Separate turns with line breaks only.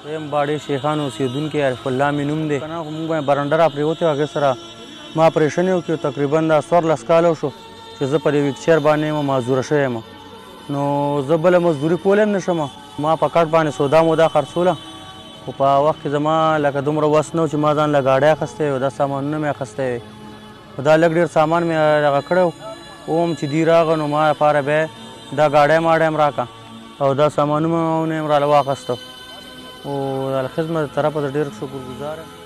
زه یم باډې شیخان اوسېدونکی عارف الله مې نوم دی که نه خو موږ باندې برنډه راپرېوتې وه هغې سره ما اپرېشن یې وکړ تقریبا دا 14 کاله وشو چې زه پر ویکچیر باندې یم معذوره شوی یم نو زه بله مزدوري کولی هم نه شم ما په کټ باندې سودا مودا خرڅوله خو په هغه وخت کې زما لکه دومره وس نه و چې ما ځان له ګاډۍ اخیستی وي دا سامانونه مې اخیستی وي خو دا لږ ډېر سامان مې دغه کړی و هم چې دوی راغه نو ما لپاره بیا دا ګاډۍ ماډۍ هم راکړه او دا سامانونه هم راله واخیسته او د الخدمت طرفه زه ډېر شکرګزار یم